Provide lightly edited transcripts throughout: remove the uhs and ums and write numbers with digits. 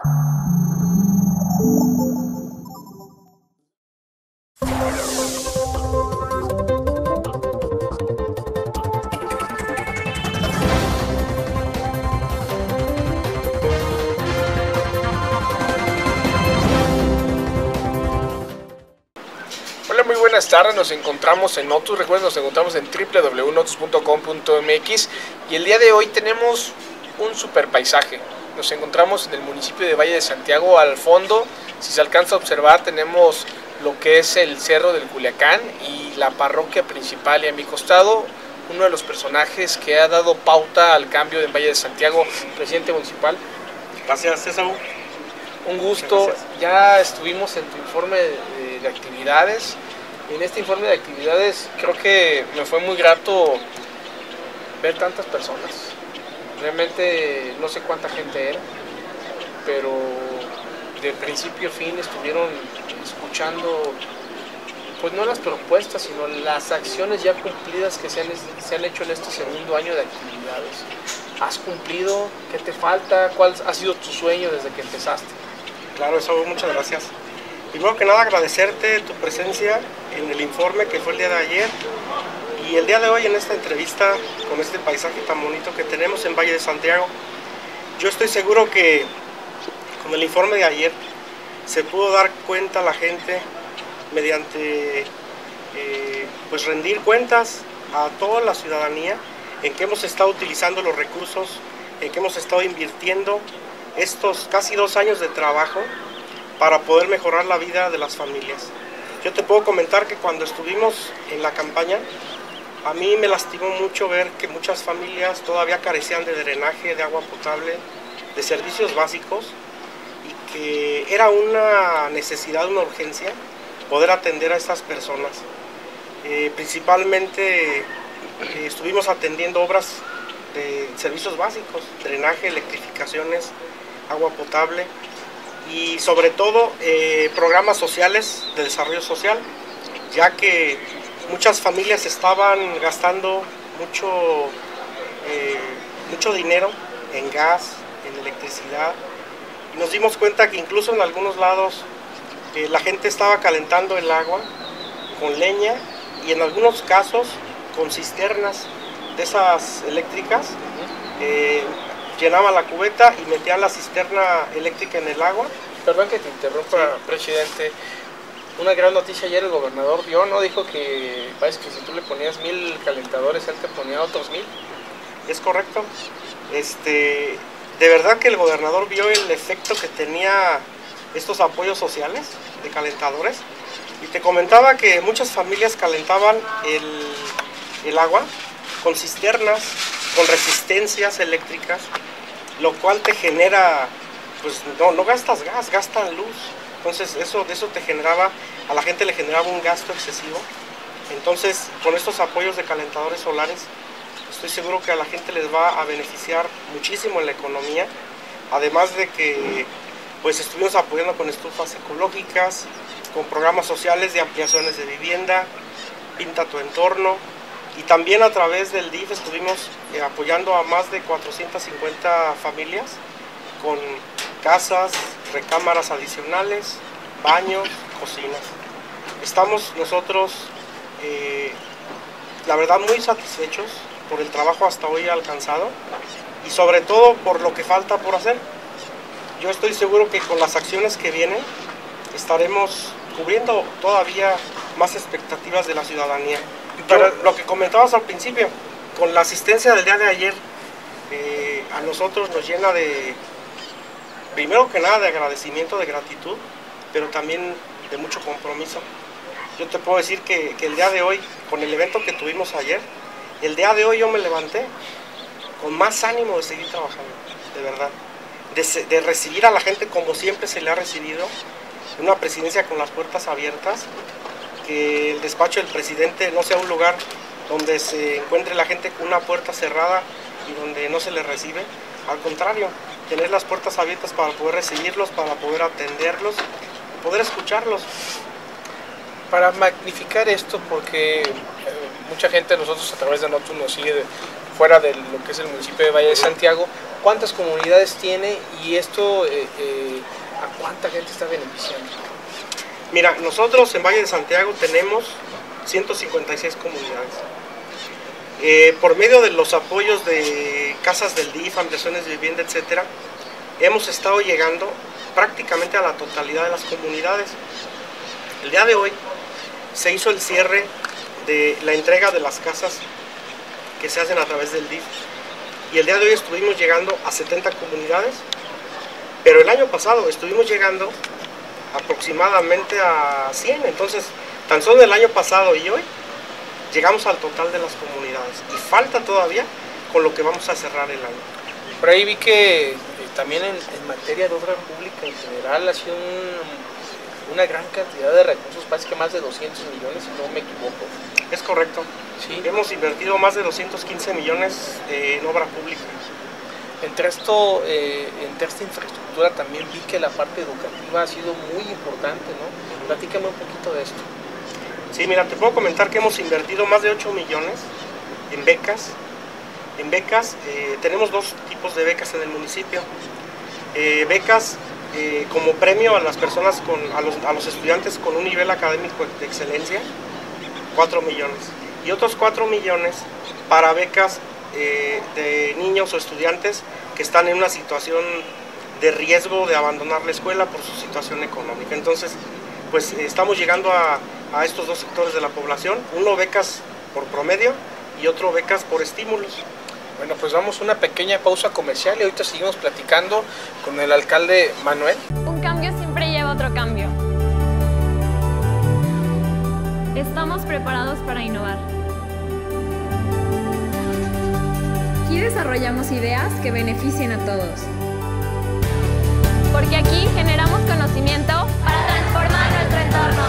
Hola, muy buenas tardes, nos encontramos en Notus, recuerden, nos encontramos en www.notus.com.mx y el día de hoy tenemos un super paisaje. Nos encontramos en el municipio de Valle de Santiago. Al fondo, si se alcanza a observar, tenemos lo que es el Cerro del Culiacán y la parroquia principal, y a mi costado uno de los personajes que ha dado pauta al cambio en Valle de Santiago, presidente municipal. Gracias, César. Un gusto. Ya estuvimos en tu informe de actividades. En este informe de actividades creo que me fue muy grato ver tantas personas. Realmente no sé cuánta gente era, pero de principio a fin estuvieron escuchando, pues no las propuestas, sino las acciones ya cumplidas que se han hecho en este segundo año de actividades. ¿Has cumplido? ¿Qué te falta? ¿Cuál ha sido tu sueño desde que empezaste? Claro, eso, muchas gracias. Primero que nada, agradecerte tu presencia en el informe que fue el día de ayer y el día de hoy en esta entrevista con este paisaje tan bonito que tenemos en Valle de Santiago. Yo estoy seguro que con el informe de ayer se pudo dar cuenta a la gente mediante pues rendir cuentas a toda la ciudadanía en que hemos estado utilizando los recursos, en que hemos estado invirtiendo estos casi 2 años de trabajo para poder mejorar la vida de las familias. Yo te puedo comentar que cuando estuvimos en la campaña, a mí me lastimó mucho ver que muchas familias todavía carecían de drenaje, de agua potable, de servicios básicos, y que era una necesidad, una urgencia poder atender a estas personas. Principalmente estuvimos atendiendo obras de servicios básicos, drenaje, electrificaciones, agua potable y sobre todo programas sociales de desarrollo social, ya que muchas familias estaban gastando mucho dinero en gas, en electricidad, y nos dimos cuenta que incluso en algunos lados la gente estaba calentando el agua con leña y en algunos casos con cisternas de esas eléctricas. Llenaban la cubeta y metían la cisterna eléctrica en el agua. Perdón que te interrumpa, sí, presidente. Una gran noticia ayer, el gobernador dio, ¿no? Dijo que parece que si tú le ponías 1000 calentadores, él te ponía otros 1000. Es correcto. De verdad que el gobernador vio el efecto que tenía estos apoyos sociales de calentadores. Y te comentaba que muchas familias calentaban el agua con cisternas, con resistencias eléctricas, lo cual te genera, pues no gastas gas, gastan luz. Entonces de eso te generaba, a la gente le generaba un gasto excesivo. Entonces con estos apoyos de calentadores solares, estoy seguro que a la gente les va a beneficiar muchísimo en la economía. Además de que pues estuvimos apoyando con estufas ecológicas, con programas sociales de ampliaciones de vivienda, pinta tu entorno. Y también a través del DIF estuvimos apoyando a más de 450 familias con casas, recámaras adicionales, baños, cocinas. Estamos nosotros, la verdad, muy satisfechos por el trabajo hasta hoy alcanzado y sobre todo por lo que falta por hacer. Yo estoy seguro que con las acciones que vienen estaremos cubriendo todavía más expectativas de la ciudadanía. Pero lo que comentabas al principio, con la asistencia del día de ayer, a nosotros nos llena de, primero que nada, de agradecimiento, de gratitud, pero también de mucho compromiso. Yo te puedo decir que el día de hoy, con el evento que tuvimos ayer, el día de hoy yo me levanté con más ánimo de seguir trabajando, de verdad, de recibir a la gente como siempre se le ha recibido, una presidencia con las puertas abiertas, que el despacho del presidente no sea un lugar donde se encuentre la gente con una puerta cerrada y donde no se les recibe. Al contrario, tener las puertas abiertas para poder recibirlos, para poder atenderlos, poder escucharlos. Para magnificar esto, porque mucha gente de nosotros a través de Notus nos sigue fuera de lo que es el municipio de Valle de Santiago, ¿cuántas comunidades tiene y esto a cuánta gente está beneficiando? Mira, nosotros en Valle de Santiago tenemos 156 comunidades. Por medio de los apoyos de casas del DIF, ampliaciones de vivienda, etcétera, hemos estado llegando prácticamente a la totalidad de las comunidades. El día de hoy se hizo el cierre de la entrega de las casas que se hacen a través del DIF y el día de hoy estuvimos llegando a 70 comunidades, pero el año pasado estuvimos llegando aproximadamente a 100, entonces tan solo el año pasado y hoy llegamos al total de las comunidades y falta todavía con lo que vamos a cerrar el año. Por ahí vi que también en materia de obra pública en general ha sido una gran cantidad de recursos, parece que más de 200 millones si no me equivoco. Es correcto, ¿Sí? Hemos invertido más de 215 millones en obra pública. Entre esta infraestructura también vi que la parte educativa ha sido muy importante, ¿no? Platícame un poquito de esto. Sí, mira, te puedo comentar que hemos invertido más de 8 millones en becas. En becas, tenemos dos tipos de becas en el municipio. Becas como premio a las personas, a los estudiantes con un nivel académico de excelencia, 4 millones. Y otros 4 millones para becas de niños o estudiantes que están en una situación de riesgo de abandonar la escuela por su situación económica. Entonces, pues estamos llegando a estos dos sectores de la población, uno becas por promedio y otro becas por estímulos. Bueno, pues vamos a una pequeña pausa comercial y ahorita seguimos platicando con el alcalde Manuel. Un cambio siempre lleva otro cambio. Estamos preparados para innovar. Aquí desarrollamos ideas que beneficien a todos. Porque aquí generamos conocimiento para transformar nuestro entorno.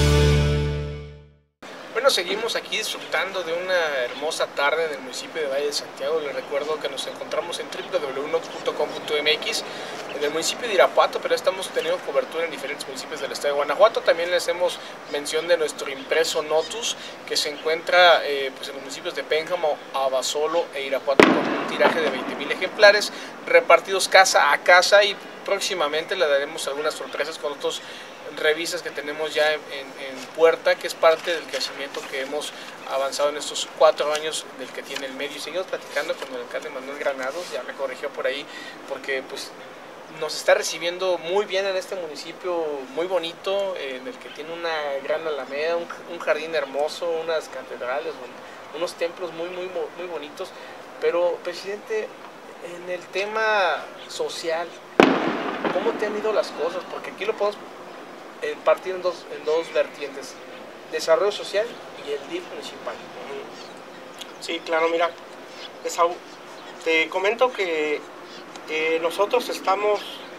Bueno, seguimos aquí disfrutando de una hermosa tarde en el municipio de Valle de Santiago. Les recuerdo que nos encontramos en www.nox.com.mx en el municipio de Irapuato, pero estamos teniendo cobertura en diferentes municipios del estado de Guanajuato. También les hacemos mención de nuestro impreso Notus, que se encuentra pues en los municipios de Pénjamo, Abasolo e Irapuato, con un tiraje de 20,000 ejemplares repartidos casa a casa, y próximamente le daremos algunas sorpresas con otros revistas que tenemos ya en puerta, que es parte del crecimiento que hemos avanzado en estos 4 años del que tiene el medio. Y seguimos platicando con el alcalde Manuel Granados, ya me corrigió por ahí, porque pues nos está recibiendo muy bien en este municipio muy bonito, en el que tiene una gran alameda, un jardín hermoso, unas catedrales, unos templos muy bonitos. Pero, presidente, en el tema social, ¿cómo te han ido las cosas? Porque aquí lo podemos partir en dos vertientes: desarrollo social y el DIF municipal. Sí, claro, mira, Esaú, te comento que nosotros estamos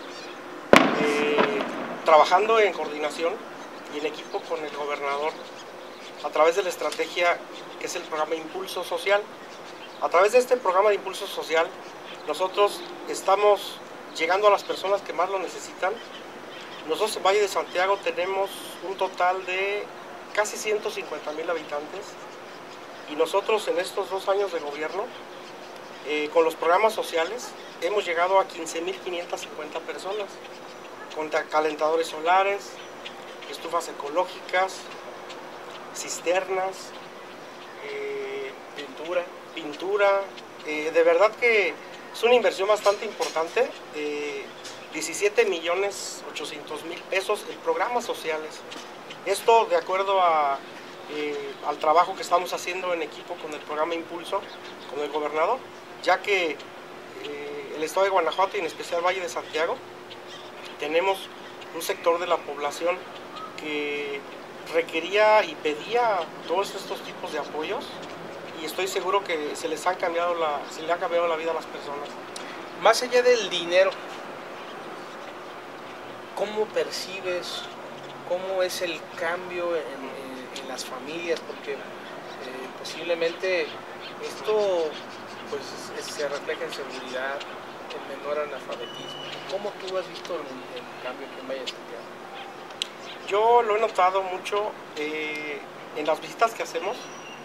trabajando en coordinación y en equipo con el gobernador a través de la estrategia que es el programa Impulso Social. A través de este programa de Impulso Social, nosotros estamos llegando a las personas que más lo necesitan. Nosotros en Valle de Santiago tenemos un total de casi 150,000 habitantes, y nosotros en estos 2 años de gobierno, con los programas sociales, hemos llegado a 15,550 personas, con calentadores solares, estufas ecológicas, cisternas, pintura. De verdad que es una inversión bastante importante. 17,800,000 pesos en programas sociales. Esto de acuerdo al trabajo que estamos haciendo en equipo con el programa Impulso, con el gobernador, ya que el estado de Guanajuato y en especial Valle de Santiago tenemos un sector de la población que requería y pedía todos estos tipos de apoyos, y estoy seguro que se le ha cambiado la vida a las personas. Más allá del dinero, ¿cómo percibes, cómo es el cambio en las familias? Porque posiblemente esto pues se refleja en seguridad, en menor analfabetismo. ¿Cómo tú has visto el cambio que en Valle de Santiago? Yo lo he notado mucho en las visitas que hacemos.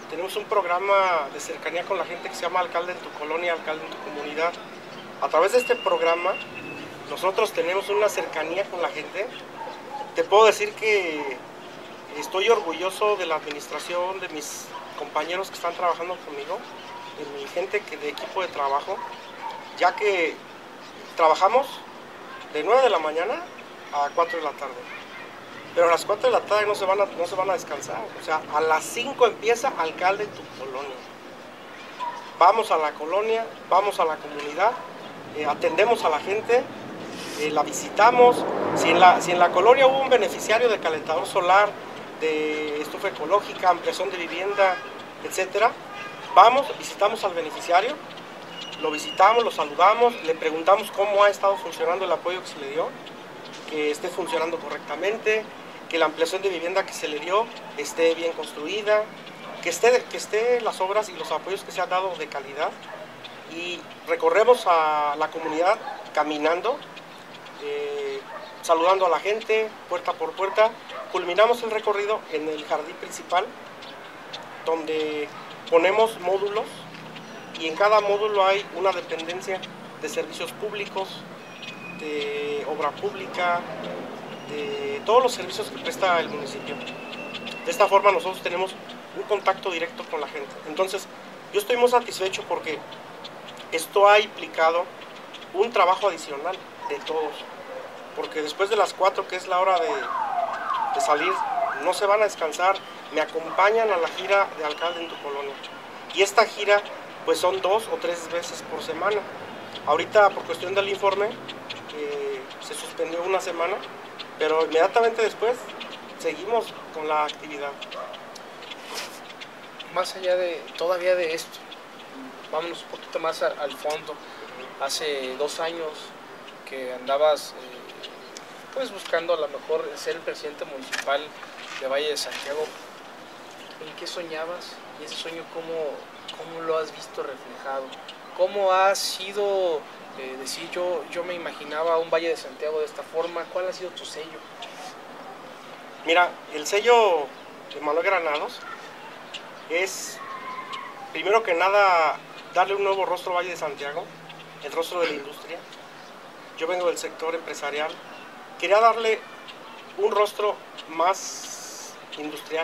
tenemos un programa de cercanía con la gente que se llama Alcalde en tu Colonia, Alcalde en tu Comunidad. A través de este programa nosotros tenemos una cercanía con la gente. Te puedo decir que estoy orgulloso de la administración, de mis compañeros que están trabajando conmigo, de mi gente de equipo de trabajo, ya que trabajamos de 9 de la mañana a 4 de la tarde. Pero a las 4 de la tarde no se van a descansar. O sea, a las 5 empieza Alcalde en tu Colonia. Vamos a la colonia, vamos a la comunidad, atendemos a la gente, la visitamos. Si en la colonia hubo un beneficiario de calentador solar, de estufa ecológica, ampliación de vivienda, etcétera, vamos, visitamos al beneficiario, lo visitamos, lo saludamos, le preguntamos cómo ha estado funcionando el apoyo que se le dio, que esté funcionando correctamente, que la ampliación de vivienda que se le dio esté bien construida, que esté las obras y los apoyos que se han dado de calidad. Y recorremos a la comunidad caminando, saludando a la gente, puerta por puerta. Culminamos el recorrido en el jardín principal, donde ponemos módulos, y en cada módulo hay una dependencia de servicios públicos, de obra pública, de todos los servicios que presta el municipio. De esta forma nosotros tenemos un contacto directo con la gente. Entonces, yo estoy muy satisfecho porque esto ha implicado un trabajo adicional de todos, porque después de las 4, que es la hora de salir, no se van a descansar, me acompañan a la gira de Alcalde en tu Colonia. Y esta gira pues son 2 o 3 veces por semana. Ahorita por cuestión del informe se suspendió una semana, pero inmediatamente después seguimos con la actividad. Más allá todavía de esto, vámonos un poquito más al fondo. Hace 2 años que andabas pues buscando a lo mejor ser el presidente municipal de Valle de Santiago. ¿En qué soñabas? Y ese sueño, ¿cómo lo has visto reflejado? ¿Cómo ha sido decir yo me imaginaba un Valle de Santiago de esta forma? ¿Cuál ha sido tu sello? Mira, el sello de Manuel Granados es, primero que nada, darle un nuevo rostro a Valle de Santiago, el rostro de la industria. Yo vengo del sector empresarial, quería darle un rostro más industrial,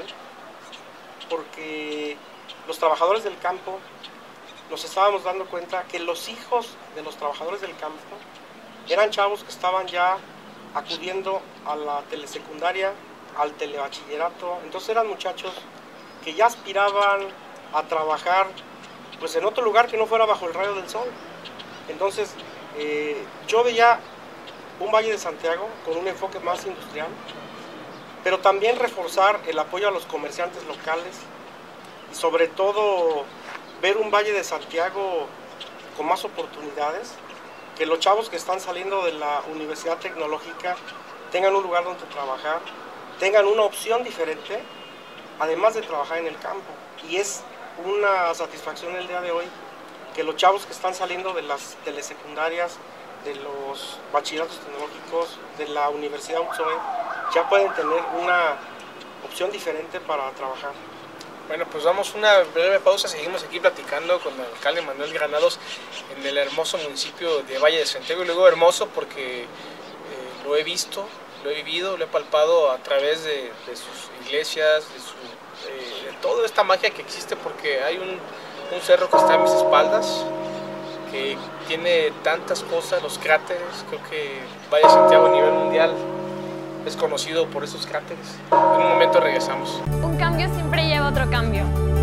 porque los trabajadores del campo nos estábamos dando cuenta que los hijos de los trabajadores del campo eran chavos que estaban ya acudiendo a la telesecundaria, al telebachillerato. Entonces eran muchachos que ya aspiraban a trabajar pues en otro lugar que no fuera bajo el rayo del sol. Entonces yo veía un Valle de Santiago con un enfoque más industrial, pero también reforzar el apoyo a los comerciantes locales y sobre todo ver un Valle de Santiago con más oportunidades, que los chavos que están saliendo de la Universidad Tecnológica tengan un lugar donde trabajar, tengan una opción diferente, además de trabajar en el campo. Y es una satisfacción el día de hoy que los chavos que están saliendo de las telesecundarias, de los bachilleratos tecnológicos, de la Universidad UTSOE, ya pueden tener una opción diferente para trabajar. Bueno, pues vamos a una breve pausa, seguimos aquí platicando con el alcalde Manuel Granados en el hermoso municipio de Valle de Santiago. Y luego hermoso porque lo he visto, lo he vivido, lo he palpado a través de sus iglesias, de toda esta magia que existe, porque hay un cerro que está a mis espaldas, que tiene tantas cosas, los cráteres. Creo que Valle de Santiago a nivel mundial es conocido por esos cráteres. En un momento regresamos. Un cambio siempre lleva otro cambio.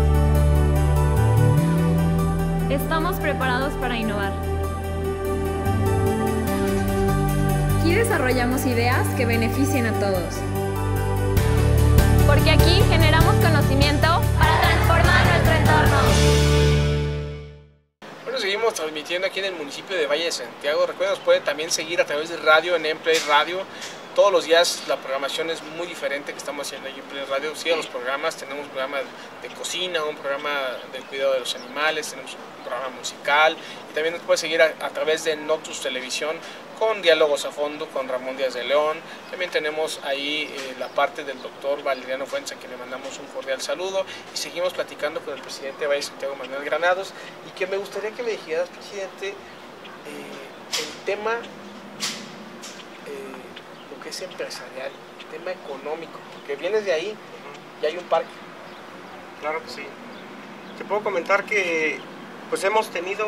Estamos preparados para innovar. Aquí desarrollamos ideas que beneficien a todos. Porque aquí generamos conocimiento para transformar nuestro entorno. Bueno, seguimos transmitiendo aquí en el municipio de Valle de Santiago. Recuerden, nos pueden también seguir a través de radio en Emplay Radio. todos los días la programación es muy diferente que estamos haciendo allí en Play Radio. Sí, los programas, tenemos un programa de cocina, un programa del cuidado de los animales, tenemos un programa musical, y también nos puedes seguir a través de Notus Televisión con Diálogos a Fondo con Ramón Díaz de León. También tenemos ahí la parte del doctor Valeriano Fuentes, a quien le mandamos un cordial saludo, y seguimos platicando con el presidente de Valle Santiago, Manuel Granados, y que me gustaría que me dijeras, presidente, el tema lo que es empresarial, el tema económico, porque vienes de ahí y hay un parque. Claro que sí. Te puedo comentar que pues hemos tenido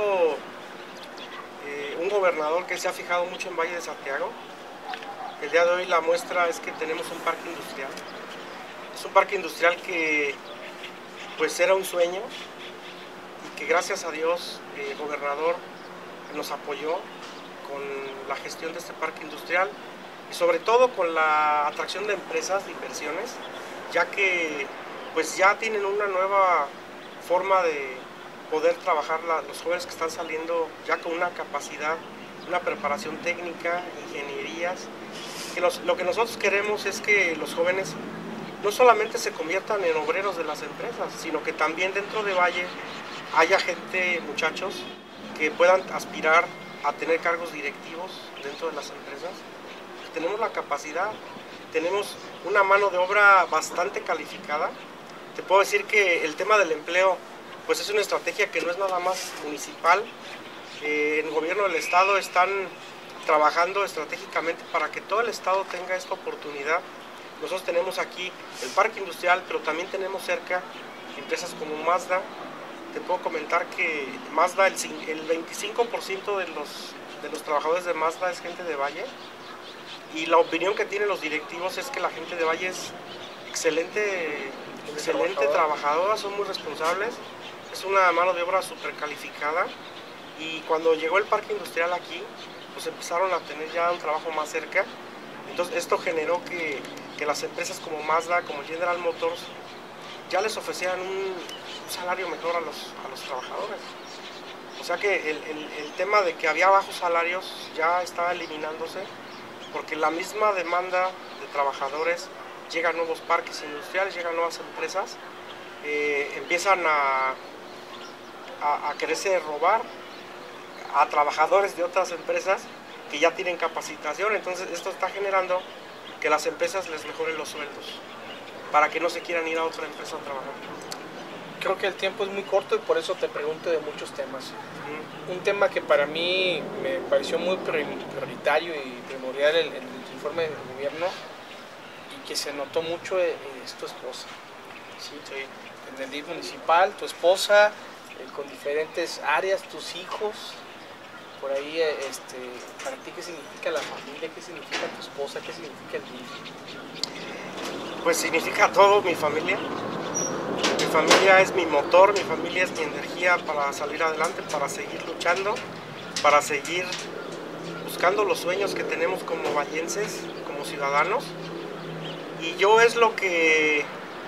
un gobernador que se ha fijado mucho en Valle de Santiago. El día de hoy la muestra es que tenemos un parque industrial. Es un parque industrial que pues era un sueño y que gracias a Dios el gobernador nos apoyó con la gestión de este parque industrial y sobre todo con la atracción de empresas de inversiones, ya que pues ya tienen una nueva forma de poder trabajar los jóvenes que están saliendo ya con una capacidad, una preparación técnica, ingenierías. Que lo que nosotros queremos es que los jóvenes no solamente se conviertan en obreros de las empresas, sino que también dentro de Valle haya gente, muchachos, que puedan aspirar a tener cargos directivos dentro de las empresas. Tenemos la capacidad, tenemos una mano de obra bastante calificada. Te puedo decir que el tema del empleo pues es una estrategia que no es nada más municipal. En el gobierno del estado están trabajando estratégicamente para que todo el estado tenga esta oportunidad. Nosotros tenemos aquí el parque industrial, pero también tenemos cerca empresas como Mazda. Te puedo comentar que Mazda, el 25% de los trabajadores de Mazda es gente de Valle, y la opinión que tienen los directivos es que la gente de Valle es excelente trabajadora, son muy responsables, es una mano de obra súper calificada, y cuando llegó el parque industrial aquí, pues empezaron a tener ya un trabajo más cerca. Entonces esto generó que las empresas como Mazda, como General Motors, ya les ofrecieran un salario mejor a los trabajadores. O sea que el tema de que había bajos salarios ya estaba eliminándose, porque la misma demanda de trabajadores, llegan nuevos parques industriales, llegan nuevas empresas, empiezan a quererse robar a trabajadores de otras empresas que ya tienen capacitación. Entonces esto está generando que las empresas les mejoren los sueldos para que no se quieran ir a otra empresa a trabajar. Creo que el tiempo es muy corto y por eso te pregunto de muchos temas. Un tema que para mí me pareció muy prioritario y primordial en el informe del gobierno y que se notó mucho es tu esposa. ¿Sí? Sí. En el DIF municipal, tu esposa, con diferentes áreas, tus hijos. Por ahí, para ti, ¿qué significa la familia? ¿Qué significa tu esposa? ¿Qué significa el DIF? Pues significa todo, mi familia. Mi familia es mi motor, mi familia es mi energía para salir adelante, para seguir luchando, para seguir buscando los sueños que tenemos como vallenses, como ciudadanos. Y yo es lo que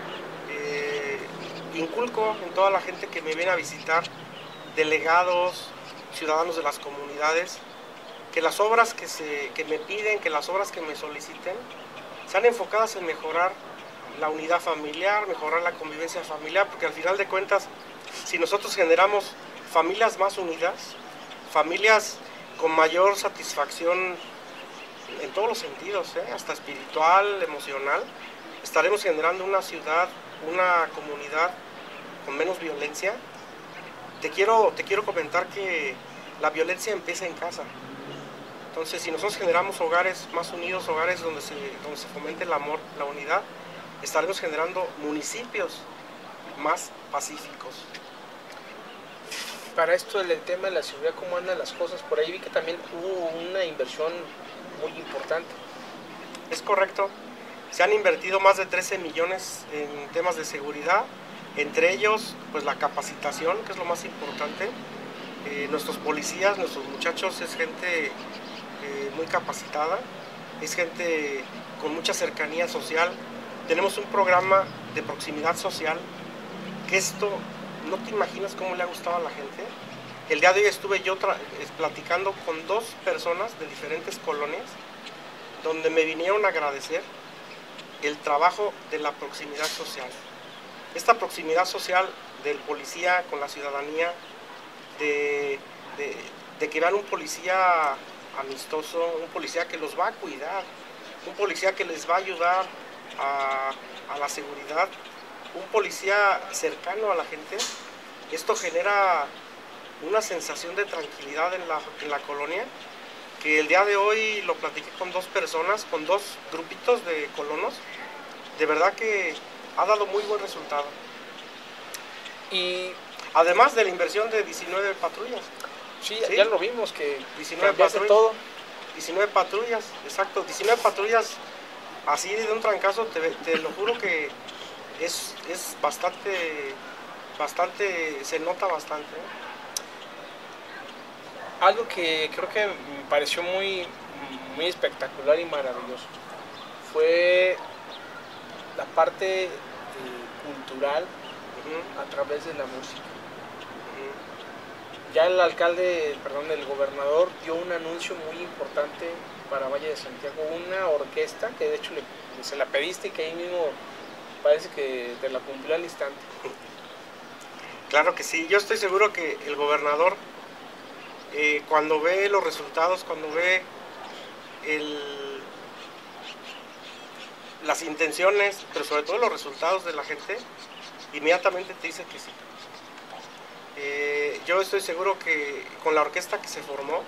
inculco en toda la gente que me viene a visitar, delegados, ciudadanos de las comunidades, que las obras que me piden, que las obras que me soliciten, sean enfocadas en mejorar la unidad familiar, mejorar la convivencia familiar, porque al final de cuentas, si nosotros generamos familias más unidas, familias con mayor satisfacción en todos los sentidos, hasta espiritual, emocional, estaremos generando una ciudad, una comunidad con menos violencia. Te quiero comentar que la violencia empieza en casa. Entonces, si nosotros generamos hogares más unidos, hogares donde se fomente el amor, la unidad, estaremos generando municipios más pacíficos. Para esto del tema de la seguridad, ¿cómo andan las cosas? Por ahí vi que también hubo una inversión muy importante. Es correcto. Se han invertido más de 13 millones en temas de seguridad, entre ellos pues la capacitación, que es lo más importante. Nuestros policías, nuestros muchachos es gente muy capacitada, es gente con mucha cercanía social. Tenemos un programa de proximidad social, que esto no te imaginas cómo le ha gustado a la gente. El día de hoy estuve yo platicando con 2 personas de diferentes colonias, donde me vinieron a agradecer el trabajo de la proximidad social. Esta proximidad social del policía con la ciudadanía, de que vean un policía amistoso, un policía que los va a cuidar, un policía que les va a ayudar a la seguridad, un policía cercano a la gente. Esto genera una sensación de tranquilidad en la colonia, que el día de hoy lo platiqué con 2 personas, con 2 grupitos de colonos. De verdad que ha dado muy buen resultado. Y además de la inversión de 19 patrullas. sí, ya lo vimos, que 19 cambiaste patrullas. todo. 19 patrullas, exacto. 19 patrullas así de un trancazo, te lo juro que es bastante, se nota bastante. Algo que creo que me pareció muy espectacular y maravilloso fue la parte cultural a través de la música. Ya el gobernador dio un anuncio muy importante para Valle de Santiago, una orquesta que de hecho se la pediste y que ahí mismo parece que te la cumplió al instante. Claro que sí, yo estoy seguro que el gobernador, cuando ve los resultados, cuando ve las intenciones, pero sobre todo los resultados de la gente, inmediatamente te dice que sí. Yo estoy seguro que con la orquesta que se formó,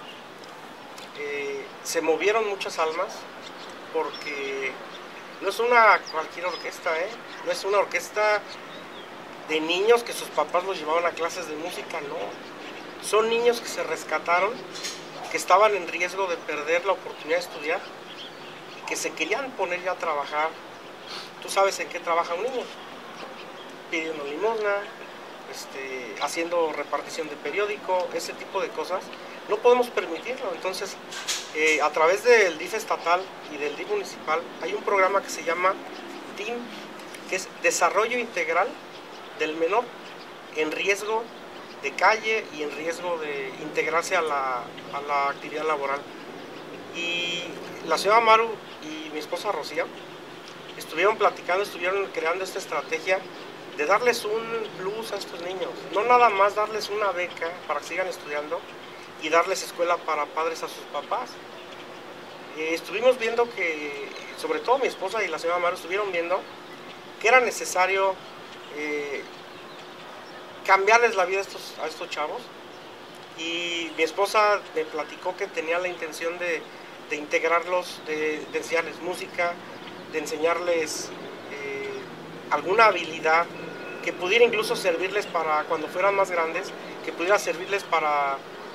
se movieron muchas almas, porque no es una cualquier orquesta, no es una orquesta de niños que sus papás los llevaban a clases de música, no. Son niños que se rescataron, que estaban en riesgo de perder la oportunidad de estudiar, que se querían poner ya a trabajar. Tú sabes en qué trabaja un niño, pidiendo limosna, haciendo repartición de periódico, ese tipo de cosas. No podemos permitirlo. Entonces, a través del DIF estatal y del DIF municipal hay un programa que se llama DIM, que es Desarrollo Integral del Menor en riesgo de calle y en riesgo de integrarse a la actividad laboral. Y la señora Maru y mi esposa Rocío estuvieron platicando, estuvieron creando esta estrategia de darles un plus a estos niños, no nada más darles una beca para que sigan estudiando y darles escuela para padres a sus papás. Estuvimos viendo que, sobre todo mi esposa y la señora Maru estuvieron viendo que era necesario cambiarles la vida a estos chavos, y mi esposa me platicó que tenía la intención de integrarlos, de enseñarles música, de enseñarles alguna habilidad que pudiera incluso servirles para cuando fueran más grandes, que pudiera servirles para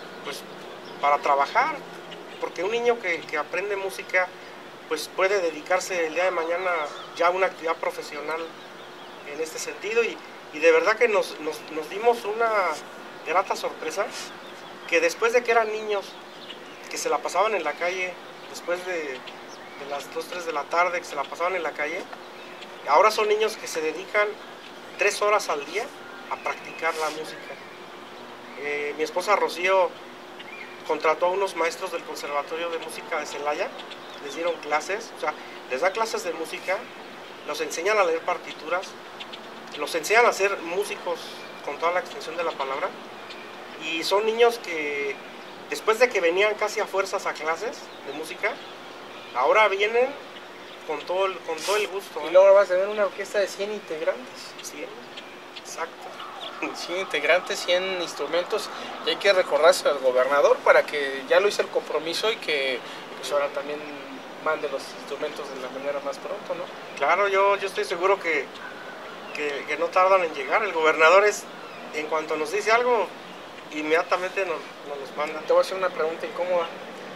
trabajar, porque un niño que aprende música pues puede dedicarse el día de mañana ya a una actividad profesional en este sentido, y de verdad que nos dimos una grata sorpresa, que después de que eran niños que se la pasaban en la calle, después de las 2, 3 de la tarde que se la pasaban en la calle, ahora son niños que se dedican 3 horas al día a practicar la música. Mi esposa Rocío contrató a unos maestros del Conservatorio de Música de Celaya, les dieron clases, o sea, les da clases de música, los enseñan a leer partituras, los enseñan a ser músicos con toda la extensión de la palabra, y son niños que después de que venían casi a fuerzas a clases de música, ahora vienen con todo el gusto. Y luego vas a tener una orquesta de 100 integrantes. 100, exacto. 100 integrantes, 100 instrumentos, y hay que recordarse al gobernador para que ya lo hizo el compromiso y que pues ahora también mande los instrumentos de la manera más pronto, ¿no? Claro, yo estoy seguro que no tardan en llegar. El gobernador en cuanto nos dice algo, inmediatamente nos los manda. Te voy a hacer una pregunta incómoda.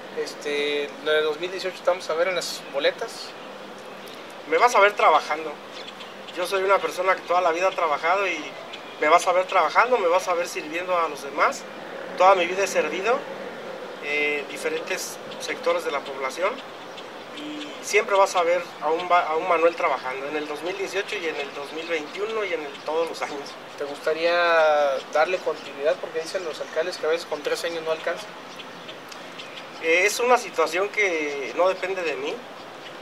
En el 2018 estamos a ver en las boletas. Me vas a ver trabajando. Yo soy una persona que toda la vida ha trabajado, y me vas a ver trabajando, me vas a ver sirviendo a los demás. Toda mi vida he servido diferentes sectores de la población, y siempre vas a ver a un Manuel trabajando en el 2018 y en el 2021 y en todos los años. ¿Te gustaría darle continuidad? Porque dicen los alcaldes que a veces con 3 años no alcanza. Es una situación que no depende de mí.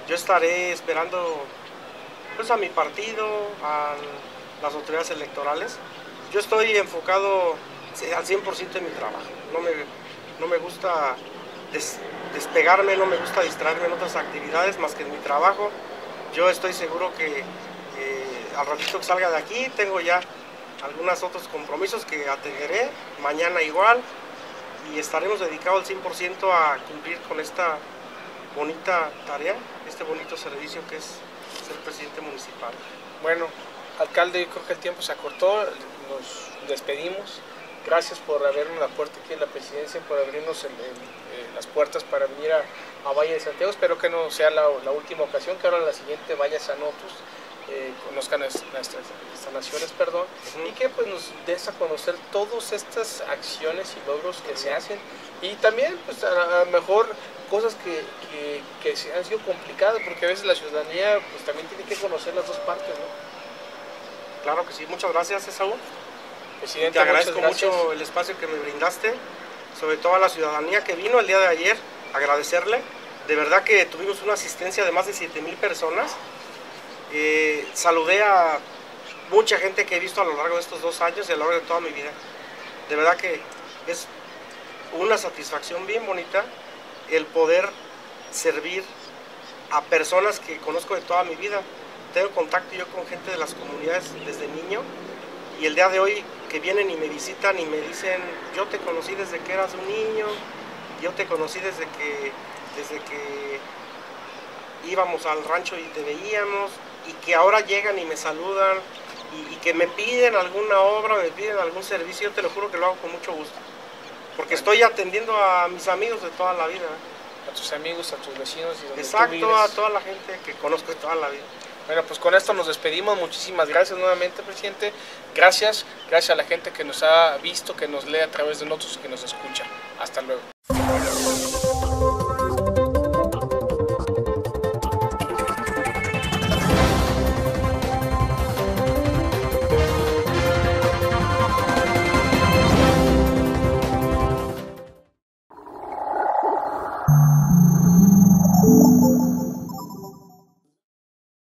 yo estaré esperando pues a mi partido, a las autoridades electorales. Yo estoy enfocado al 100% en mi trabajo. No me gusta despegarme, no me gusta distraerme en otras actividades más que en mi trabajo. Yo estoy seguro que al ratito que salga de aquí tengo ya algunos otros compromisos que atenderé, mañana igual, y estaremos dedicados al 100% a cumplir con esta bonita tarea, este bonito servicio que es ser presidente municipal. Bueno, alcalde, yo creo que el tiempo se acortó, nos despedimos. Gracias por abrirnos la puerta aquí en la presidencia, por abrirnos las puertas para venir a Valle de Santiago. Espero que no sea la última ocasión, que ahora la siguiente vayas a Notus, conozcan nuestras instalaciones, y que pues nos des a conocer todas estas acciones y logros que se hacen, y también pues a lo mejor cosas que se han sido complicadas, porque a veces la ciudadanía pues también tiene que conocer las dos partes, ¿no? Claro que sí, muchas gracias, Esaú. Presidente, te agradezco mucho el espacio que me brindaste, sobre todo a la ciudadanía que vino el día de ayer, agradecerle. De verdad que tuvimos una asistencia de más de 7,000 personas. Saludé a mucha gente que he visto a lo largo de estos 2 años y a lo largo de toda mi vida. De verdad que es una satisfacción bien bonita el poder servir a personas que conozco de toda mi vida. Tengo contacto yo con gente de las comunidades desde niño, y el día de hoy que vienen y me visitan y me dicen: yo te conocí desde que eras un niño, yo te conocí desde que íbamos al rancho y te veíamos, y que ahora llegan y me saludan y que me piden alguna obra, me piden algún servicio. Yo te lo juro que lo hago con mucho gusto, porque estoy atendiendo a mis amigos de toda la vida. A tus amigos, a tus vecinos y donde Exacto, tú vives. a toda la gente que conozco de toda la vida. Bueno, pues con esto nos despedimos. Muchísimas gracias nuevamente, presidente. Gracias a la gente que nos ha visto, que nos lee a través de nosotros y que nos escucha. Hasta luego.